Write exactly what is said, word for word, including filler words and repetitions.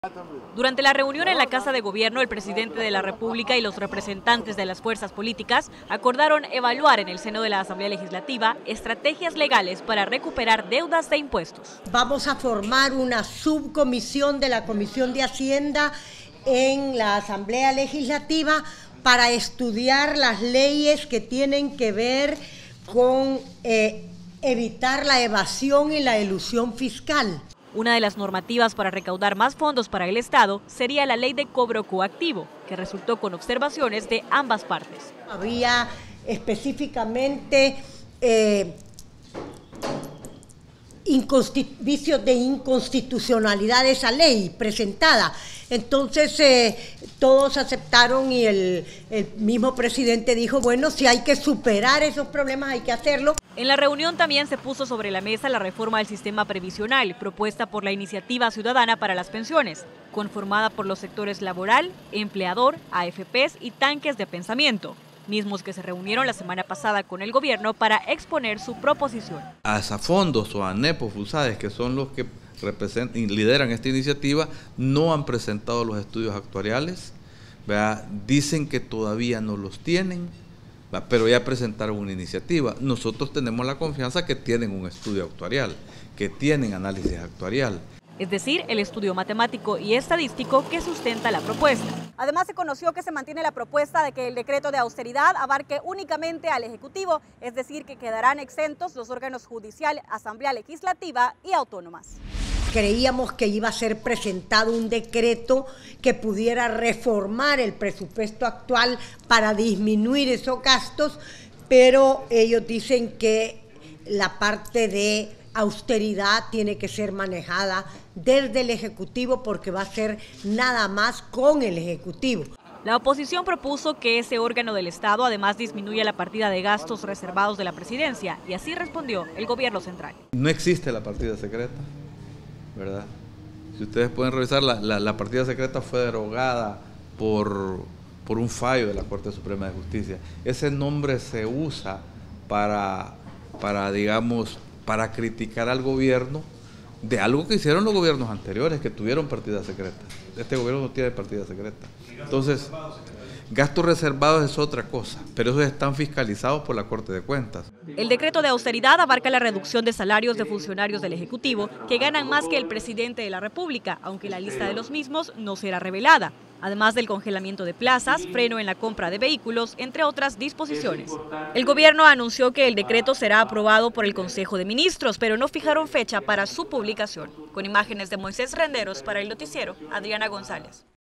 Durante la reunión en la Casa de Gobierno, el presidente de la República y los representantes de las fuerzas políticas acordaron evaluar en el seno de la Asamblea Legislativa estrategias legales para recuperar deudas de impuestos. Vamos a formar una subcomisión de la Comisión de Hacienda en la Asamblea Legislativa para estudiar las leyes que tienen que ver con eh, evitar la evasión y la elusión fiscal. Una de las normativas para recaudar más fondos para el Estado sería la ley de cobro coactivo, que resultó con observaciones de ambas partes. Había específicamente eh, vicios de inconstitucionalidad de esa ley presentada. Entonces eh, todos aceptaron y el, el mismo presidente dijo, bueno, si hay que superar esos problemas hay que hacerlo. En la reunión también se puso sobre la mesa la reforma del sistema previsional, propuesta por la Iniciativa Ciudadana para las Pensiones, conformada por los sectores laboral, empleador, A F Pes y tanques de pensamiento, mismos que se reunieron la semana pasada con el gobierno para exponer su proposición. A Asafondos o a Nepos Fusades, que son los que representan y lideran esta iniciativa, no han presentado los estudios actuariales, ¿verdad? Dicen que todavía no los tienen, ¿verdad? Pero ya presentaron una iniciativa. Nosotros tenemos la confianza que tienen un estudio actuarial, que tienen análisis actuarial. Es decir, el estudio matemático y estadístico que sustenta la propuesta. Además, se conoció que se mantiene la propuesta de que el decreto de austeridad abarque únicamente al Ejecutivo, es decir, que quedarán exentos los órganos judicial, Asamblea Legislativa y autónomas. Creíamos que iba a ser presentado un decreto que pudiera reformar el presupuesto actual para disminuir esos gastos, pero ellos dicen que la parte de austeridad tiene que ser manejada desde el Ejecutivo porque va a ser nada más con el Ejecutivo. La oposición propuso que ese órgano del Estado además disminuya la partida de gastos reservados de la presidencia y así respondió el gobierno central. No existe la partida secreta, ¿verdad? Si ustedes pueden revisar, la, la, la partida secreta fue derogada por, por un fallo de la Corte Suprema de Justicia. Ese nombre se usa para, para digamos, para criticar al gobierno de algo que hicieron los gobiernos anteriores, que tuvieron partida secreta. Este gobierno no tiene partida secreta. Entonces, gastos reservados es otra cosa, pero esos están fiscalizados por la Corte de Cuentas. El decreto de austeridad abarca la reducción de salarios de funcionarios del Ejecutivo que ganan más que el presidente de la República, aunque la lista de los mismos no será revelada. Además del congelamiento de plazas, freno en la compra de vehículos, entre otras disposiciones. El gobierno anunció que el decreto será aprobado por el Consejo de Ministros, pero no fijaron fecha para su publicación. Con imágenes de Moisés Renderos para el noticiero, Adriana González.